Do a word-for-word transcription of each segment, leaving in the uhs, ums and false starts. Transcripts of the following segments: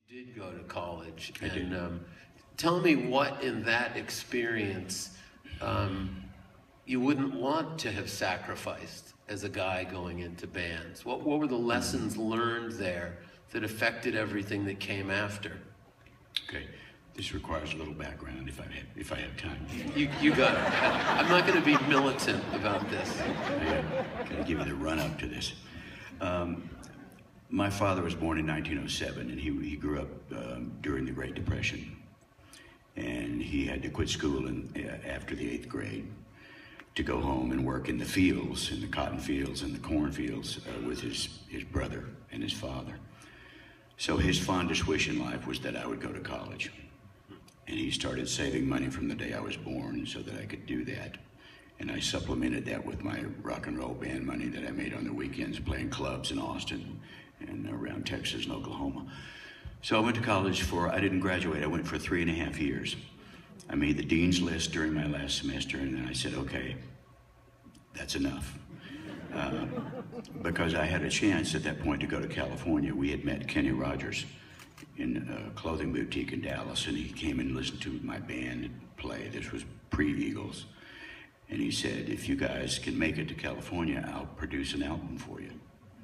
Did go to college, I and did. um, tell me what in that experience um, you wouldn't want to have sacrificed as a guy going into bands. What, what were the lessons mm-hmm. learned there that affected everything that came after? Okay, this requires a little background if I have, if I have time. You, you got it. I'm not going to be militant about this. Yeah, can I give you the run-up to this? Um, My father was born in nineteen oh seven, and he, he grew up um, during the Great Depression. And he had to quit school in, uh, after the eighth grade to go home and work in the fields, in the cotton fields and the corn fields uh, with his, his brother and his father. So his fondest wish in life was that I would go to college. And he started saving money from the day I was born so that I could do that. And I supplemented that with my rock and roll band money that I made on the weekends playing clubs in Austin and around Texas and Oklahoma. So I went to college for, I didn't graduate, I went for three and a half years. I made the dean's list during my last semester, and then I said, okay, that's enough. Uh, because I had a chance at that point to go to California. We had met Kenny Rogers in a clothing boutique in Dallas, and he came and listened to my band play. This was pre-Eagles. And he said, if you guys can make it to California, I'll produce an album for you.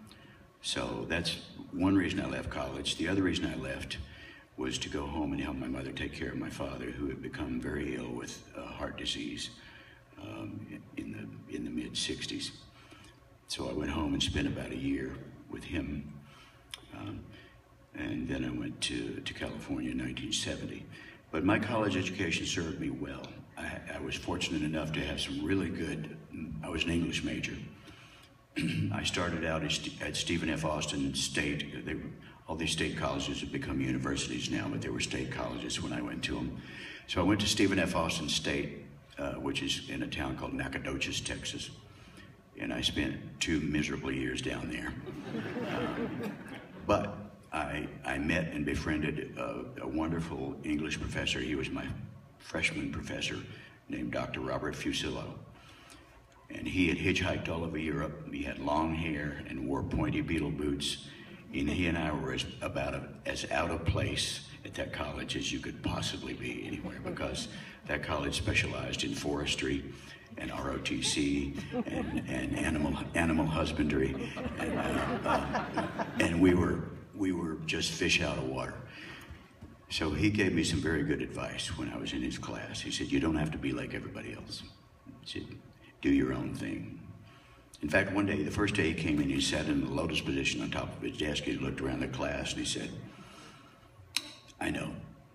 So that's one reason I left college. The other reason I left was to go home and help my mother take care of my father, who had become very ill with uh, heart disease um, in the in the mid sixties. So I went home and spent about a year with him. Um, and then I went to, to California in nineteen seventy. But my college education served me well. I, I was fortunate enough to have some really good, I was an English major. I started out at Stephen F. Austin State. They, all these state colleges have become universities now, but they were state colleges when I went to them. So I went to Stephen F. Austin State, uh, which is in a town called Nacogdoches, Texas. And I spent two miserable years down there. Um, but I, I met and befriended a, a wonderful English professor. He was my freshman professor named Doctor Robert Fusillo. And he had hitchhiked all over Europe. He had long hair and wore pointy beetle boots. And he and I were as, about a, as out of place at that college as you could possibly be anywhere, because that college specialized in forestry and R O T C and, and animal animal husbandry, and, uh, uh, and we were we were just fish out of water. So he gave me some very good advice when I was in his class. He said, "You don't have to be like everybody else. He said, do your own thing." In fact, one day, the first day he came in, he sat in the lotus position on top of his desk. He looked around the class and he said, "I know,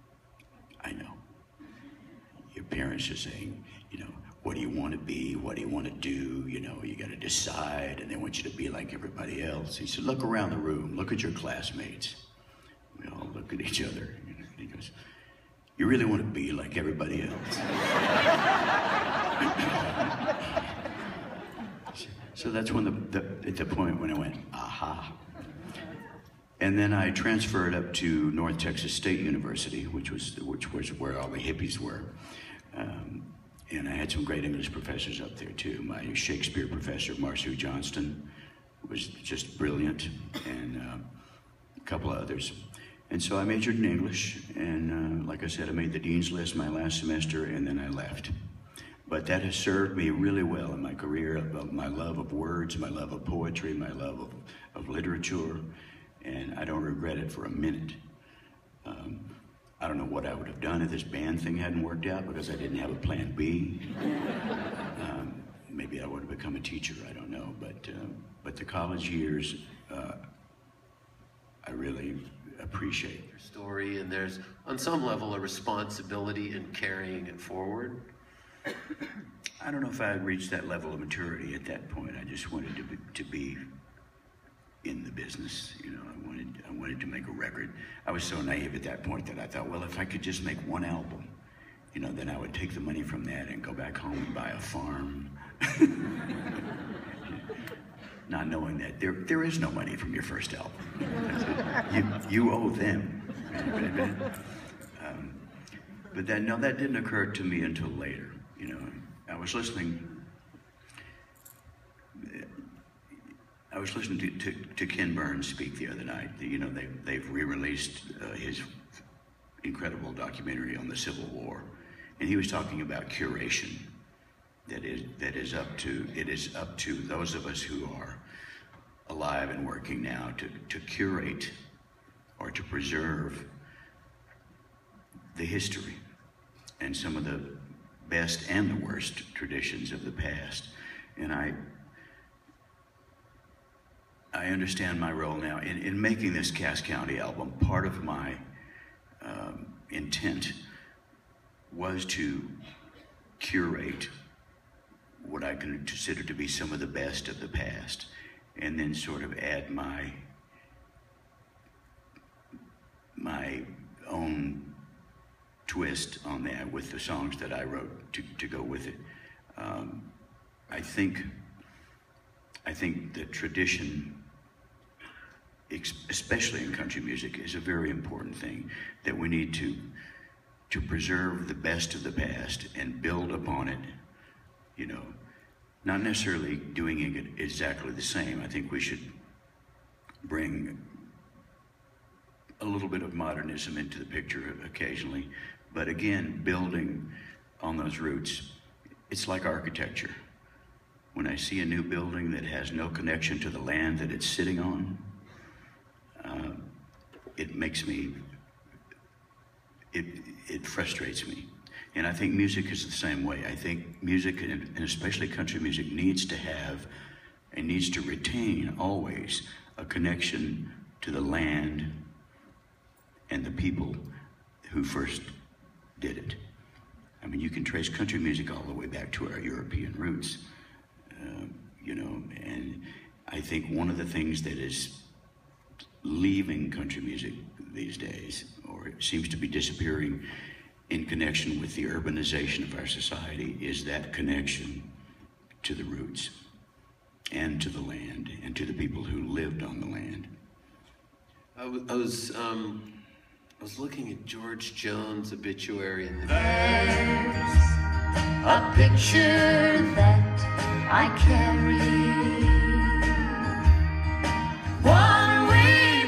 I know. Your parents are saying, you know, what do you want to be? What do you want to do? You know, you got to decide, and they want you to be like everybody else." He said, "Look around the room. Look at your classmates." We all look at each other. You know, and he goes, "You really want to be like everybody else?" So that's when the, the at the point when I went, aha. And then I transferred up to North Texas State University, which was which was where all the hippies were. Um, and I had some great English professors up there too. My Shakespeare professor, Marcia Johnston, was just brilliant, and uh, a couple of others. And so I majored in English, and uh, like I said, I made the dean's list my last semester, and then I left. But that has served me really well in my career, of my love of words, my love of poetry, my love of, of literature, and I don't regret it for a minute. Um, I don't know what I would have done if this band thing hadn't worked out, because I didn't have a plan B. Um, maybe I would have become a teacher, I don't know. But, uh, but the college years, uh, I really appreciate. Your story, and there's, on some level, a responsibility in carrying it forward. I don't know if I had reached that level of maturity at that point. I just wanted to be, to be in the business. You know, I wanted I wanted to make a record. I was so naive at that point that I thought, well, if I could just make one album, you know, then I would take the money from that and go back home and buy a farm. Not knowing that there there is no money from your first album. You you owe them. Um, but that no, that didn't occur to me until later. You know, I was listening. I I was listening to, to, to Ken Burns speak the other night. You know, they, they've re-released uh, his incredible documentary on the Civil War. And he was talking about curation. That is, that is up to, it is up to those of us who are alive and working now to, to curate or to preserve the history and some of the best and the worst traditions of the past. And I, I understand my role now. In, in making this Cass County album, part of my um, intent was to curate what I consider to be some of the best of the past, and then sort of add my my own twist on that with the songs that I wrote to, to go with it. Um, I think I think the tradition, especially in country music, is a very important thing, that we need to to preserve the best of the past and build upon it, you know, not necessarily doing it exactly the same. I think we should bring a little bit of modernism into the picture occasionally, but again, building on those roots. It's like architecture. When I see a new building that has no connection to the land that it's sitting on, uh, it makes me, it, it frustrates me. And I think music is the same way. I think music, and especially country music, needs to have and needs to retain always a connection to the land and the people who first did it. I mean, you can trace country music all the way back to our European roots, uh, you know, and I think one of the things that is leaving country music these days, or it seems to be disappearing in connection with the urbanization of our society, is that connection to the roots and to the land and to the people who lived on the land. I was, I was, um, I was looking at George Jones' obituary in the There's a picture that I carry, one we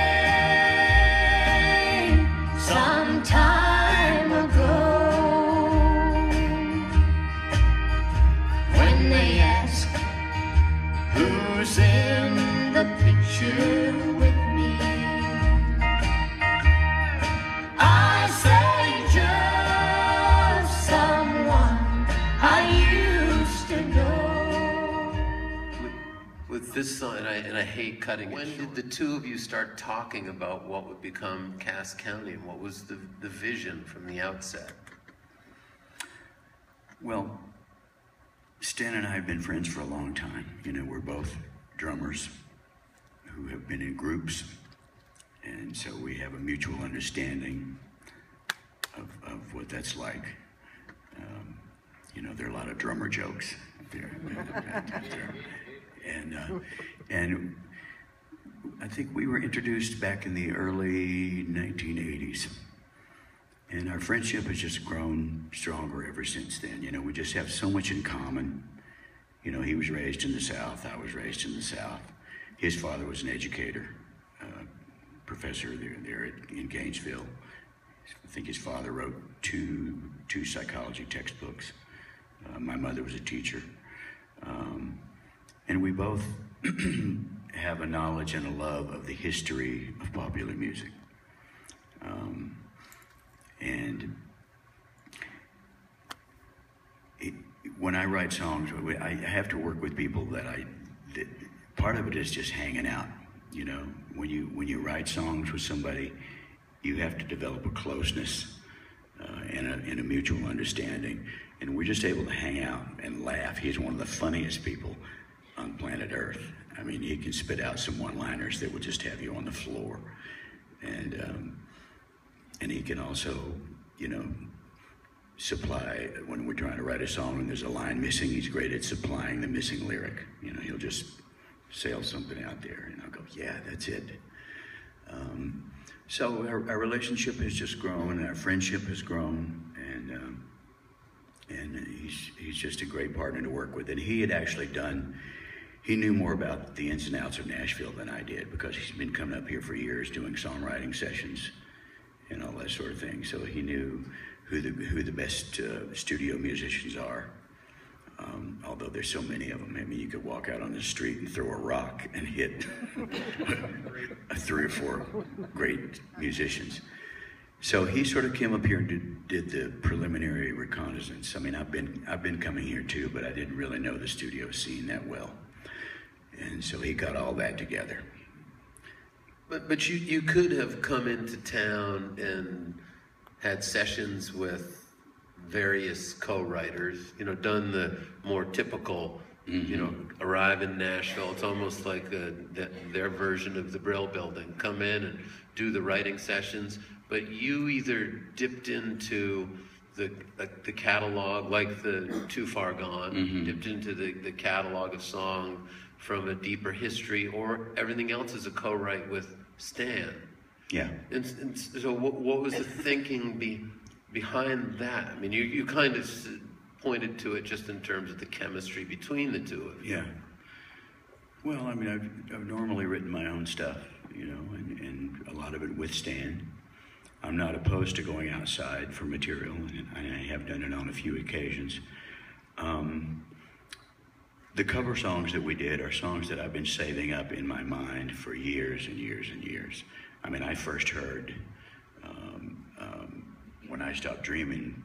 made some time ago. When they ask who's in the picture with me, I say just someone I used to know. With, with this song, and I, and I hate cutting it. When did the two of you start talking about what would become Cass County, and what was the, the vision from the outset? Well, Stan and I have been friends for a long time. You know, we're both drummers who have been in groups, and so we have a mutual understanding of, of what that's like. Um, you know, there are a lot of drummer jokes there. there. And, uh, and I think we were introduced back in the early nineteen eighties. And our friendship has just grown stronger ever since then. You know, we just have so much in common. You know, he was raised in the South, I was raised in the South. His father was an educator, uh, professor there, there at, in Gainesville. I think his father wrote two, two psychology textbooks. Uh, my mother was a teacher. Um, and we both have a knowledge and a love of the history of popular music. Um, And it, when I write songs, I have to work with people that I, that part of it is just hanging out. You know, when you, when you write songs with somebody, you have to develop a closeness uh, and, a, and a mutual understanding. And we're just able to hang out and laugh. He's one of the funniest people on planet Earth. I mean, he can spit out some one-liners that would just have you on the floor. And, um, And he can also, you know, supply, when we're trying to write a song and there's a line missing, he's great at supplying the missing lyric. You know, he'll just sail something out there and I'll go, yeah, that's it. Um, so our, our relationship has just grown, and our friendship has grown, and um, and he's, he's just a great partner to work with. And he had actually done he knew more about the ins and outs of Nashville than I did, because he's been coming up here for years doing songwriting sessions and all that sort of thing. So he knew who the who the best uh, studio musicians are. Um, although there's so many of them. I mean, you could walk out on the street and throw a rock and hit three or four great musicians. So he sort of came up here and did, did the preliminary reconnaissance. I mean, I've been I've been coming here too, but I didn't really know the studio scene that well. And so he got all that together. But but you you could have come into town and had sessions with various co-writers, you know, done the more typical, mm-hmm. you know, arrive in Nashville. It's almost like a, the, their version of the Brill Building. Come in and do the writing sessions, but you either dipped into the like the catalog, like the Too Far Gone, mm-hmm. dipped into the, the catalog of song from a deeper history, or everything else is a co-write with Stan. Yeah. And, and so what, what was the thinking be, behind that? I mean, you, you kind of pointed to it just in terms of the chemistry between the two of you. Yeah. Well, I mean, I've, I've normally written my own stuff, you know, and, and a lot of it with Stan. I'm not opposed to going outside for material, and I have done it on a few occasions. Um, the cover songs that we did are songs that I've been saving up in my mind for years and years and years. I mean, I first heard um, um, When I Stopped Dreaming.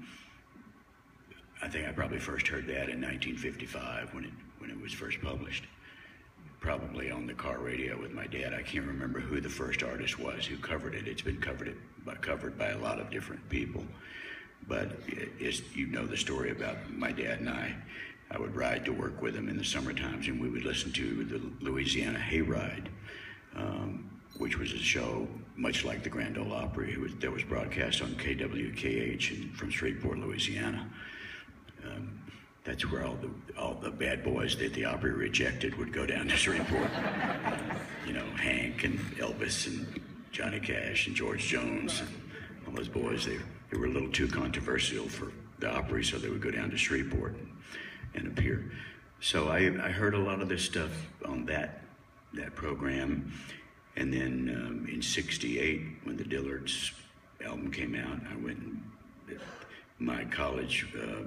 I think I probably first heard that in nineteen fifty-five when it when it was first published. Probably on the car radio with my dad. I can't remember who the first artist was who covered it. It's been covered it, but covered by a lot of different people. But it, it's, you know the story about my dad and I. I would ride to work with him in the summer times, and we would listen to the Louisiana Hayride, um, which was a show much like the Grand Ole Opry was, that was broadcast on K W K H in, from Shreveport, Louisiana. Um, that's where all the all the bad boys that the Opry rejected would go down to Shreveport. You know, Hank and Elvis and Johnny Cash and George Jones and all those boys. They they were a little too controversial for the Opry, so they would go down to Shreveport and, and appear. So I I heard a lot of this stuff on that that program. And then um, in sixty-eight, when the Dillards album came out, I went and my college, uh,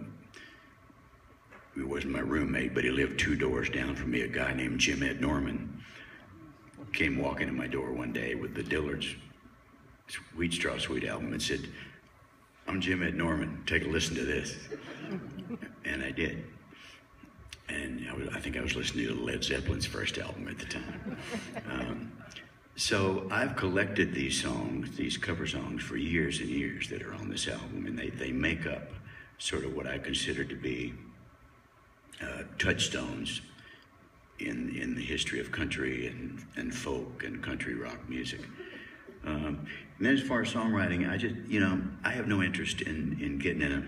he wasn't my roommate, but he lived two doors down from me, a guy named Jim Ed Norman, came walking in my door one day with the Dillards Wheat Straw Sweet album and said, "I'm Jim Ed Norman, take a listen to this." And I did. And I, was, I think I was listening to Led Zeppelin's first album at the time. Um, So I've collected these songs, these cover songs, for years and years that are on this album, and they, they make up sort of what I consider to be uh, touchstones in in the history of country and, and folk and country rock music. Um, and then as far as songwriting, I just, you know, I have no interest in, in getting in a,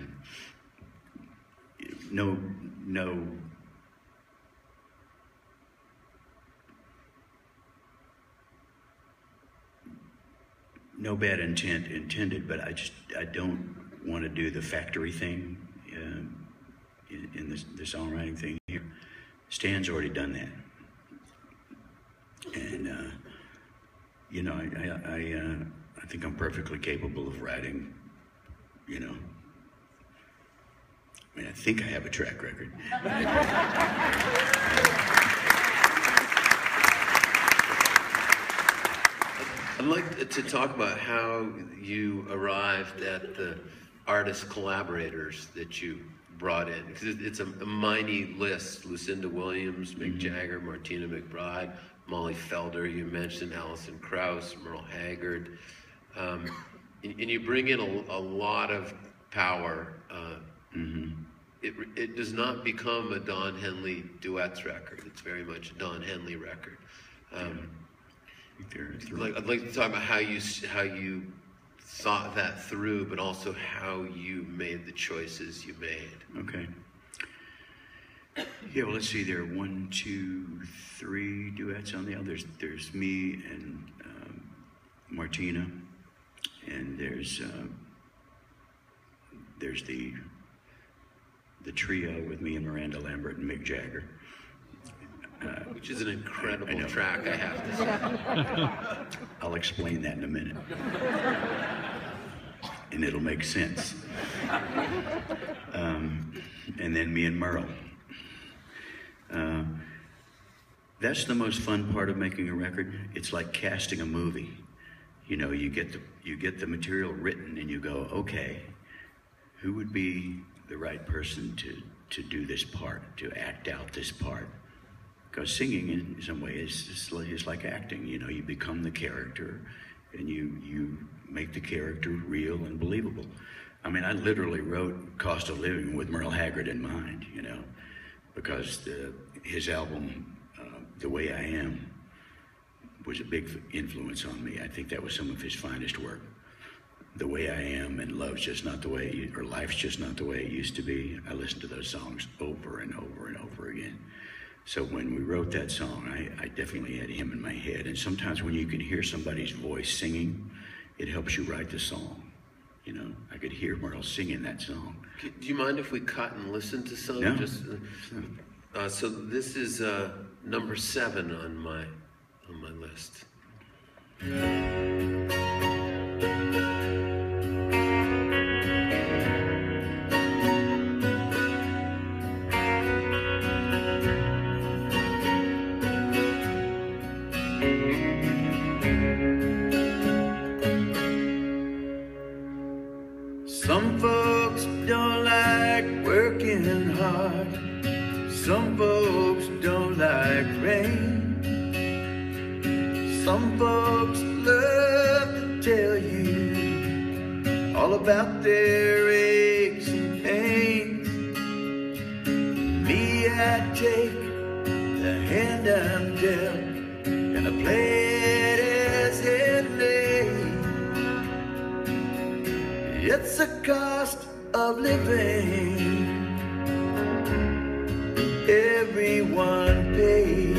no, no, no bad intent intended, but I just, I don't want to do the factory thing uh, in, in this, the songwriting thing here. Stan's already done that. And, uh, you know, I, I, I, uh, I think I'm perfectly capable of writing, you know. I mean, I think I have a track record. I'd like to talk about how you arrived at the artist collaborators that you brought in, because it's a, a mighty list. Lucinda Williams, Mick mm-hmm. Jagger, Martina McBride, Molly Felder, you mentioned Alison Krauss, Merle Haggard, um, and, and you bring in a, a lot of power. Uh, mm-hmm. it, it does not become a Don Henley duets record. It's very much a Don Henley record. Um, Like, I'd like to talk about how you how you thought that through, but also how you made the choices you made. Okay. Yeah, well, let's see. There are one, two, three duets on the album. There's there's me and um, Martina, and there's uh, there's the the trio with me and Miranda Lambert and Mick Jagger. Which is an incredible I, I track, I have to say. I'll explain that in a minute. And it'll make sense. Um, and then me and Merle. Uh, that's the most fun part of making a record. It's like casting a movie. You know, you get the, you get the material written and you go, okay, who would be the right person to, to do this part, to act out this part? Because singing in some way is, is like acting. You know, you become the character and you, you make the character real and believable. I mean, I literally wrote Cost of Living with Merle Haggard in mind, you know, because the, his album, uh, The Way I Am, was a big influence on me. I think that was some of his finest work. The Way I Am and Love's Just Not the Way, it, or Life's Just Not the Way It Used to Be. I listened to those songs over and over and over again. So when we wrote that song, I, I definitely had him in my head. And sometimes when you can hear somebody's voice singing, it helps you write the song. You know, I could hear Merle singing that song. Do you mind if we cut and listen to some? No. Just, uh, uh, so this is uh, number seven on my on my list. Some folks don't like working hard. Some folks don't like rain. Some folks love to tell you all about their aches and pains. Me, I take the hand I'm dealt and I play it as it may. It's a cost of living, everyone pays.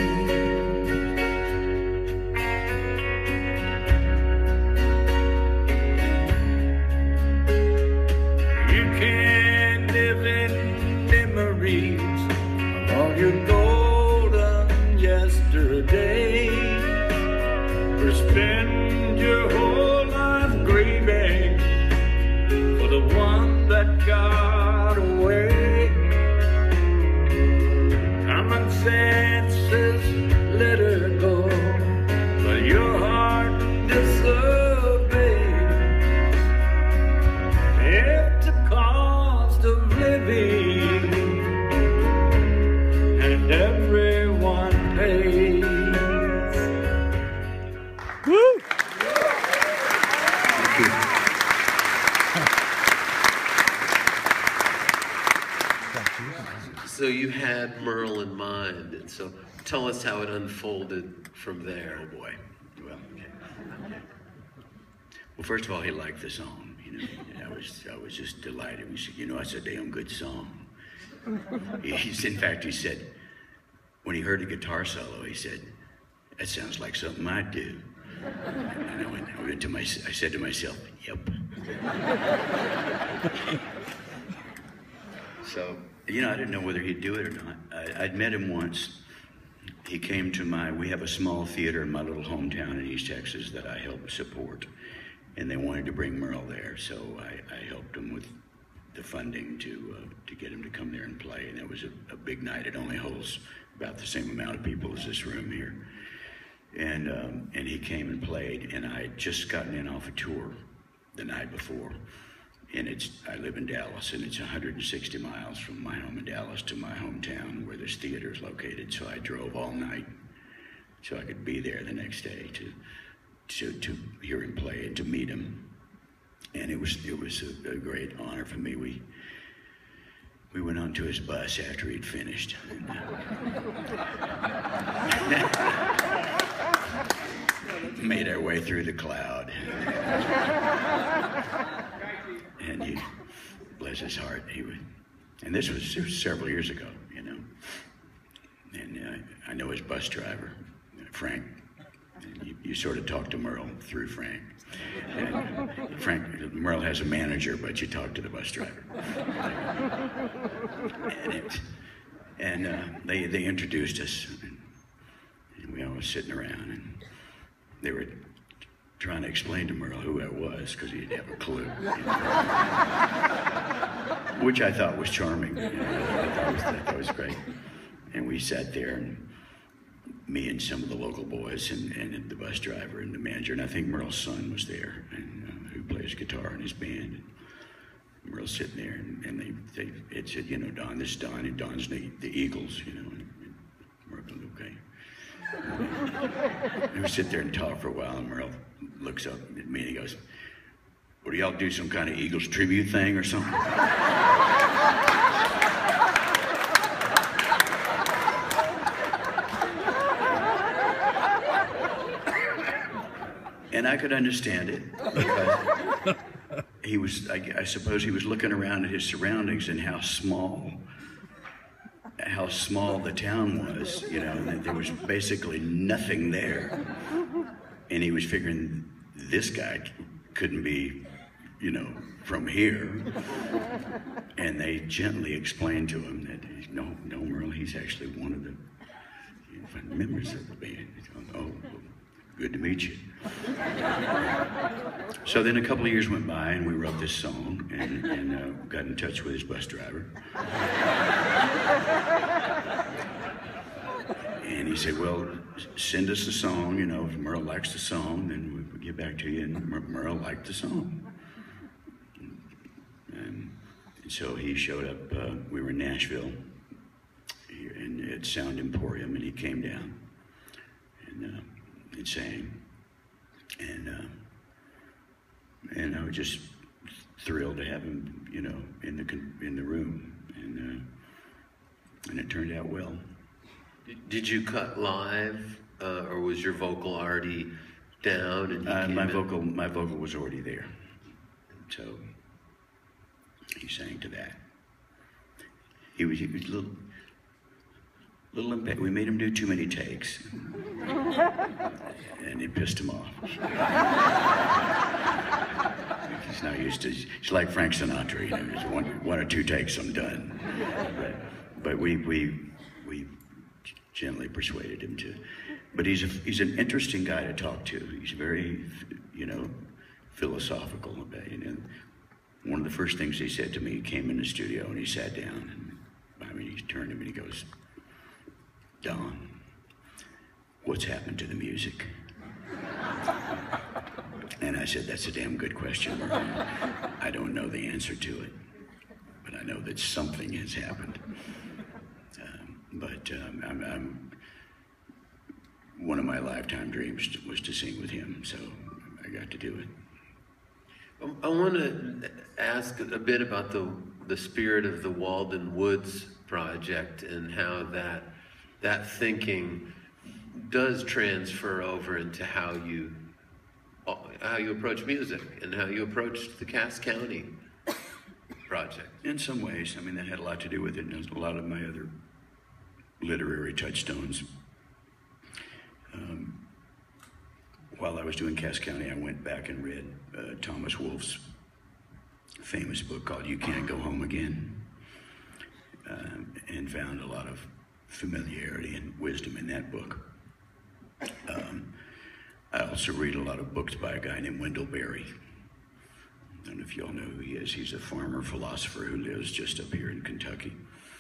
You can live in memories of all your golden yesterday, or spend your whole life grieving for the one that got away. Common sense says let her go, but your heart disobeys. It's the cost of living, and everyone pays. Woo! Thank you. So you had Merle in mind, and so tell us how it unfolded from there. Oh boy. Well, well, first of all, he liked the song. You know, and I was I was just delighted. He said, "You know, it's a damn good song." He's, in fact, he said, when he heard the guitar solo, he said, "That sounds like something I'd do." And I went, I went to my, I said to myself, "Yep." So, you know, I didn't know whether he'd do it or not. I, I'd met him once. He came to my, we have a small theater in my little hometown in East Texas that I help support. And they wanted to bring Merle there, so I, I helped him with the funding to uh, to get him to come there and play. And it was a, a big night. It only holds about the same amount of people as this room here. And, um, and he came and played, and I had just gotten in off a tour the night before. And it's, I live in Dallas, and it's one hundred sixty miles from my home in Dallas to my hometown where this theater is located. So I drove all night so I could be there the next day to, to, to hear him play and to meet him. And it was, it was a, a great honor for me. We, we went on to his bus after he'd finished. And, uh, made our way through the cloud. And he, bless his heart, he would, and this was, it was several years ago, you know. And uh, I know his bus driver, Frank. And you, you sort of talk to Merle through Frank. And Frank, Merle has a manager, but you talk to the bus driver. And, it, and uh, they they introduced us. we all were sitting around, and they were trying to explain to Merle who I was, because he didn't have a clue. You know? Which I thought was charming. You know? I thought was, that was great. And we sat there, and me and some of the local boys, and, and the bus driver and the manager, and I think Merle's son was there, and uh, who plays guitar in his band. And Merle's sitting there, and, and they, they it said, you know, Don, this is Don, and Don's the, the Eagles, you know. And, and Merle goes, okay. And we sit there and talk for a while, and Merle looks up at me and he goes, "What do y'all do, some kind of Eagles tribute thing or something?" And I could understand it, because he was, I, I suppose he was looking around at his surroundings and how small, how small the town was, you know, and there was basically nothing there. And he was figuring this guy couldn't be, you know, from here. And they gently explained to him that, no, no, Merle, he's actually one of the you know, members of the band. He's going, oh, well, good to meet you. So then a couple of years went by, and we wrote this song, and, and uh, got in touch with his bus driver. And he said, well, send us the song, you know, if Merle likes the song, then we'll get back to you. And Mer Merle liked the song. And so he showed up, uh, we were in Nashville, here, and at Sound Emporium, and he came down, and, uh, and sang. And, uh, and I was just thrilled to have him, you know, in the, in the room. And, uh, and it turned out well. Did you cut live, uh, or was your vocal already down? And uh, my in? vocal, my vocal was already there, so he sang to that. He was, he was a little, little impact. We made him do too many takes, and it pissed him off. He's not used to. He's like Frank Sinatra, you know. Just one, one or two takes, I'm done. But, but we, we, we. gently persuaded him to, but he's a, he's an interesting guy to talk to. He's very, you know, philosophical about it. And one of the first things he said to me, he came in the studio and he sat down, and I mean, he turned to me and he goes, "Don, what's happened to the music?" And I said, "That's a damn good question, Merle. I don't know the answer to it, but I know that something has happened." But um, I'm, I'm, one of my lifetime dreams was to sing with him, so I got to do it. I want to ask a bit about the, the spirit of the Walden Woods project and how that, that thinking does transfer over into how you, how you approach music and how you approach the Cass County project. In some ways, I mean, that had a lot to do with it, and a lot of my other literary touchstones. Um, while I was doing Cass County, I went back and read uh, Thomas Wolfe's famous book called You Can't Go Home Again, um, and found a lot of familiarity and wisdom in that book. Um, I also read a lot of books by a guy named Wendell Berry. I don't know if you all know who he is. He's a farmer philosopher who lives just up here in Kentucky.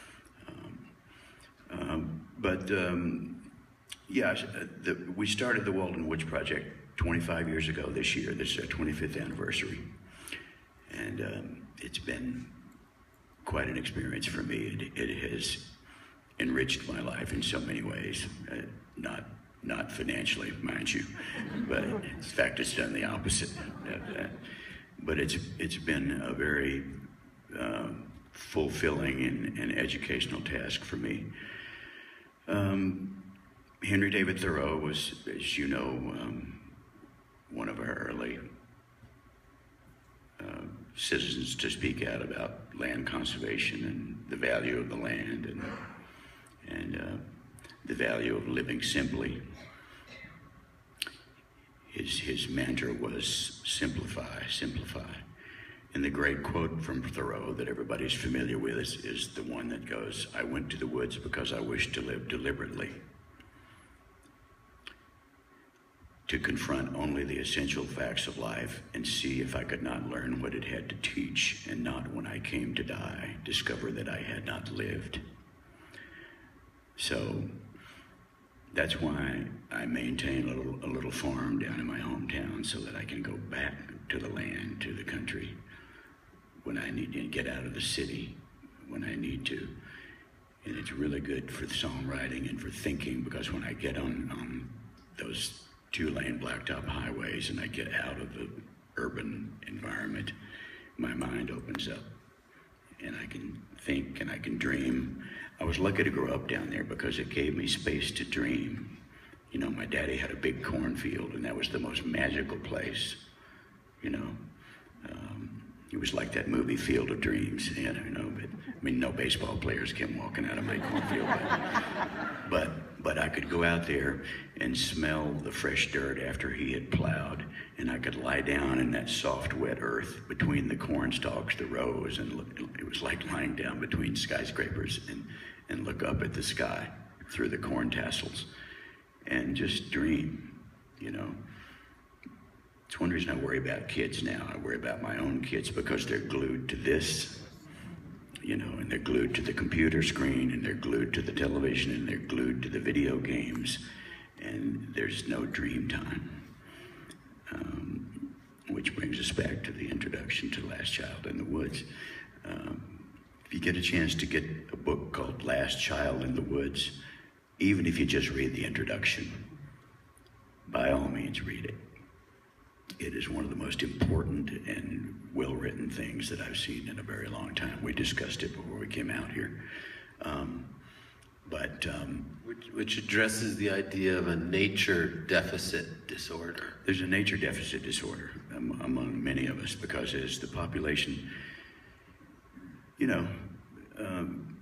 Um, but um, yeah, the, we started the Walden Woods Project twenty-five years ago this year. This is our twenty-fifth anniversary. And um, it's been quite an experience for me. It, it has enriched my life in so many ways. Uh, not, not financially, mind you, but in fact, it's done the opposite. Uh, but it's, it's been a very uh, fulfilling and, and educational task for me. Um, Henry David Thoreau was, as you know, um, one of our early uh, citizens to speak out about land conservation and the value of the land and, and uh, the value of living simply. His, his mantra was simplify, simplify. And the great quote from Thoreau that everybody's familiar with is, is the one that goes, "I went to the woods because I wished to live deliberately." to confront only the essential facts of life and see if I could not learn what it had to teach, and not, when I came to die, discover that I had not lived. So that's why I maintain a little, a little farm down in my hometown, so that I can go back to the land, to the country, when I need to get out of the city, when I need to. And it's really good for songwriting and for thinking, because when I get on, on those two-lane blacktop highways and I get out of the urban environment, my mind opens up and I can think and I can dream. I was lucky to grow up down there because it gave me space to dream. You know, my daddy had a big cornfield, and that was the most magical place, you know. Um, it was like that movie Field of Dreams, you know, but I mean, no baseball players came walking out of my cornfield. But, but But I could go out there and smell the fresh dirt after he had plowed, and I could lie down in that soft, wet earth between the corn stalks, the rows, and look, it was like lying down between skyscrapers and, and look up at the sky through the corn tassels and just dream, you know. It's one reason I worry about kids now. I worry about my own kids because they're glued to this, you know, and they're glued to the computer screen, and they're glued to the television, and they're glued to the video games, and there's no dream time. Um, which brings us back to the introduction to Last Child in the Woods. Um, if you get a chance to get a book called Last Child in the Woods, even if you just read the introduction, by all means read it. It is one of the most important and well-written things that I've seen in a very long time. We discussed it before we came out here. Um, but um, which, which addresses the idea of a nature deficit disorder. There's a nature deficit disorder um, among many of us, because as the population, you know, um,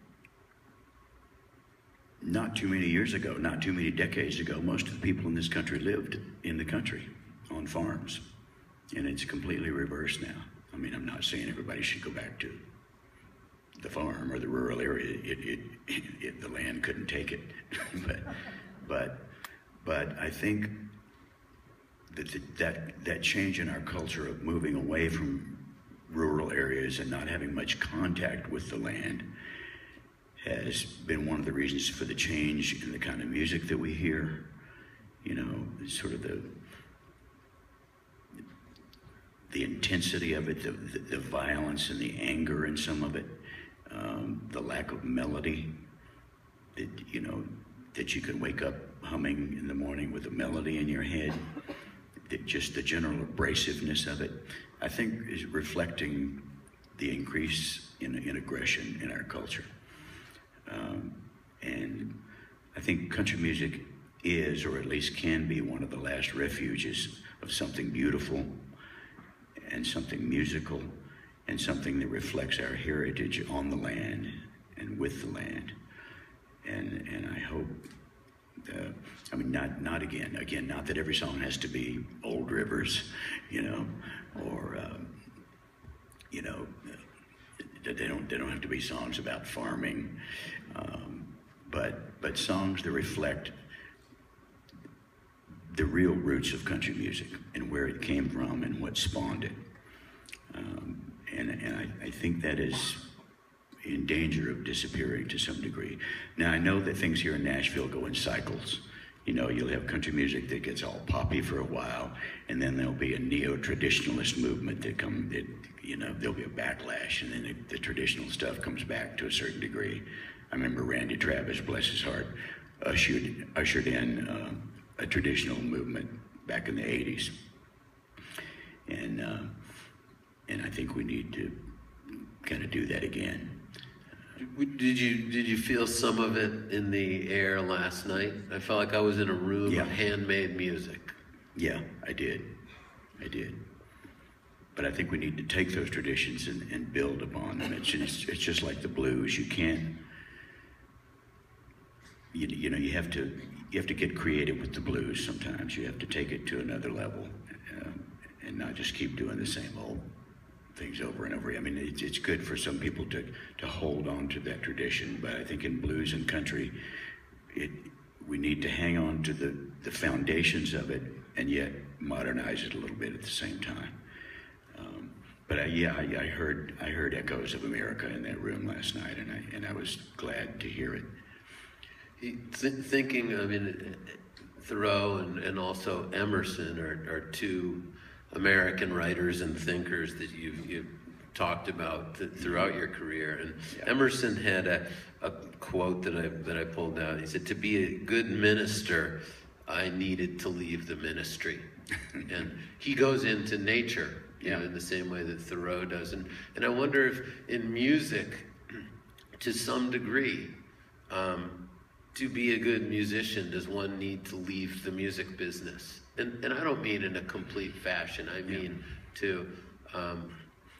not too many years ago, not too many decades ago, most of the people in this country lived in the country on farms, and it's completely reversed now. I mean, I'm not saying everybody should go back to the farm or the rural area. It, it, it, it the land couldn't take it, but, but, but I think that the, that that change in our culture of moving away from rural areas and not having much contact with the land has been one of the reasons for the change in the kind of music that we hear. You know, sort of the the intensity of it, the, the, the violence and the anger in some of it, um, the lack of melody, that, you know, that you can wake up humming in the morning with a melody in your head, that just the general abrasiveness of it, I think is reflecting the increase in, in aggression in our culture. Um, and I think country music is, or at least can be, one of the last refuges of something beautiful and something musical and something that reflects our heritage on the land and with the land. And and I hope, uh, I mean, not not again, again, not that every song has to be Old Rivers, you know, or, um, you know, they don't, they don't have to be songs about farming, um, but, but songs that reflect the real roots of country music and where it came from and what spawned it. Um, and and I, I think that is in danger of disappearing to some degree. Now, I know that things here in Nashville go in cycles. You know, you'll have country music that gets all poppy for a while, and then there'll be a neo-traditionalist movement that come, that, you know, there'll be a backlash, and then the, the traditional stuff comes back to a certain degree. I remember Randy Travis, bless his heart, ushered, ushered in uh, a traditional movement back in the eighties. And, uh, and I think we need to kind of do that again. Did you did you feel some of it in the air last night? I felt like I was in a room Yeah. of handmade music. Yeah, I did. I did. But I think we need to take those traditions and, and build upon them. It's just, it's just like the blues. You can't, you, you know, you have to you have to get creative with the blues sometimes. You have to take it to another level, um, and not just keep doing the same old things over and over. I mean, it's, it's good for some people to, to hold on to that tradition, but I think in blues and country, it we need to hang on to the, the foundations of it and yet modernize it a little bit at the same time. Um, but I, yeah, I, I heard I heard echoes of America in that room last night, and I and I was glad to hear it. Th thinking, I mean, Thoreau and, and also Emerson are, are two American writers and thinkers that you've, you've talked about th throughout your career. And yeah. Emerson had a, a quote that I, that I pulled out. He said, "To be a good minister, I needed to leave the ministry." And he goes into nature, you yeah. know, in the same way that Thoreau does. And, and I wonder if in music, to some degree, um, to be a good musician, does one need to leave the music business? And, and I don't mean in a complete fashion. I mean yeah. to um,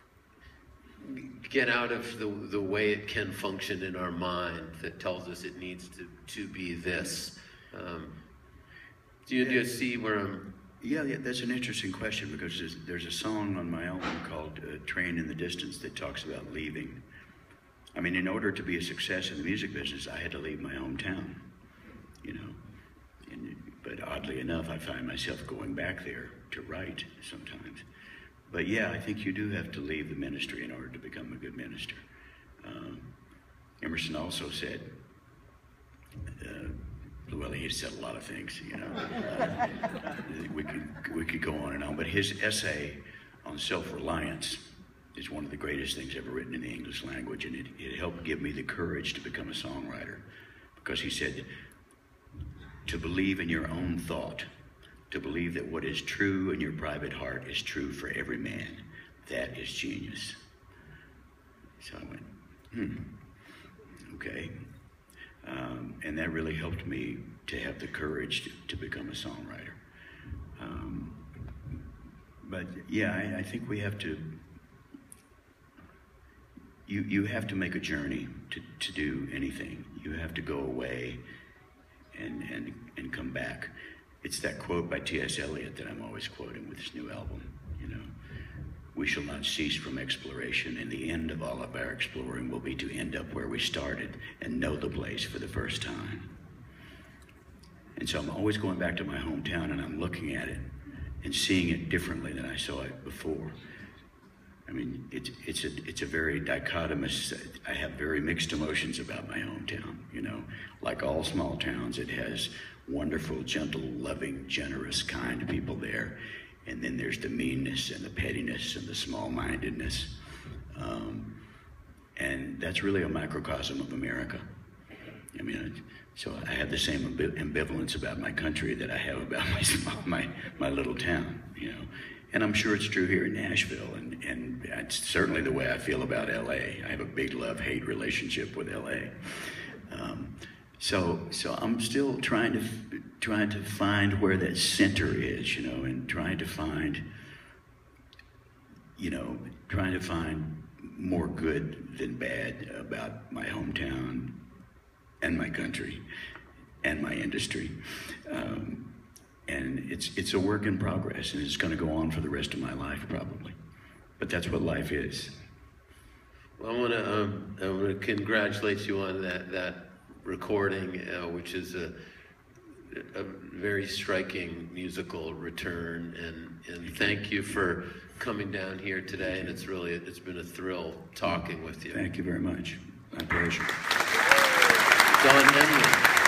get out of the, the way it can function in our mind that tells us it needs to, to be this. Um, do, you, do you see where I'm... Yeah, yeah, that's an interesting question, because there's, there's a song on my album called uh, Train in the Distance that talks about leaving. I mean, in order to be a success in the music business, I had to leave my hometown, you know. And, but oddly enough, I find myself going back there to write sometimes. But yeah, I think you do have to leave the ministry in order to become a good minister. Um, Emerson also said, uh, well, he said a lot of things, you know. Uh, we could we could go on and on, but his essay on self-reliance is one of the greatest things ever written in the English language, and it, it helped give me the courage to become a songwriter, because he said, to believe in your own thought, to believe that what is true in your private heart is true for every man, that is genius. So I went, hmm, okay. Um, and that really helped me to have the courage to, to become a songwriter. Um, but yeah, I, I think we have to, you, you have to make a journey to, to do anything. You have to go away and, and, and come back. It's that quote by T S Eliot that I'm always quoting with his new album, you know. We shall not cease from exploration, and the end of all of our exploring will be to end up where we started and know the place for the first time. And so I'm always going back to my hometown, and I'm looking at it and seeing it differently than I saw it before. I mean, it's, it's, a, it's a very dichotomous, I have very mixed emotions about my hometown, you know. Like all small towns, it has wonderful, gentle, loving, generous, kind people there. And then there's the meanness and the pettiness and the small-mindedness. Um, and that's really a microcosm of America. I mean, so I have the same ambivalence about my country that I have about my, my, my little town, you know. And I'm sure it's true here in Nashville, and, and it's certainly the way I feel about L A. I have a big love-hate relationship with L A. Um, so, so I'm still trying to, trying to find where that center is, you know, and trying to find, you know, trying to find more good than bad about my hometown and my country and my industry. Um, And it's, it's a work in progress, and it's going to go on for the rest of my life, probably. But that's what life is. Well, I want to um, I want to congratulate you on that that recording, uh, which is a a very striking musical return. And and thank you for coming down here today. And it's really it's been a thrill talking with you. Thank you very much. My pleasure. Don Henley.